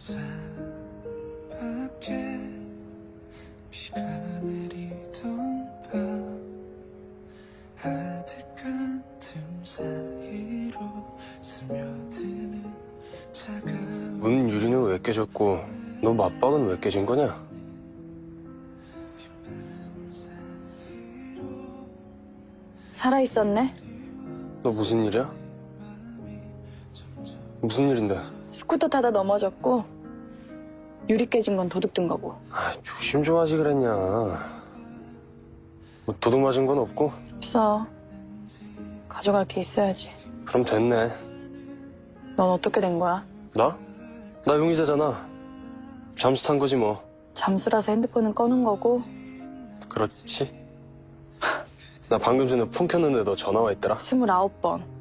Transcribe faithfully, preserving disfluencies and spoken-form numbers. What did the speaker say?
문 유리는 왜 깨졌고 너 맞박은 왜 깨진 거냐? 살아있었네. 너 무슨 일이야? 무슨 일인데? 스쿠터 타다 넘어졌고 유리 깨진 건 도둑 든 거고. 아, 조심 좀 하지 그랬냐. 뭐 도둑 맞은 건 없고? 없어. 가져갈 게 있어야지. 그럼 됐네. 넌 어떻게 된 거야? 나? 나 용의자잖아. 잠수 탄 거지 뭐. 잠수라서 핸드폰은 꺼놓은 거고. 그렇지. 나 방금 전에 폰 켰는데 너 전화 와 있더라. 스물아홉 번.